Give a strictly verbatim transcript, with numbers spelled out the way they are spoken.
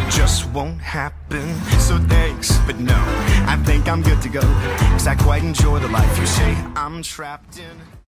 just won't happen. So thanks, but no, I think I'm good to go, 'cause I quite enjoy the life you say I'm trapped in.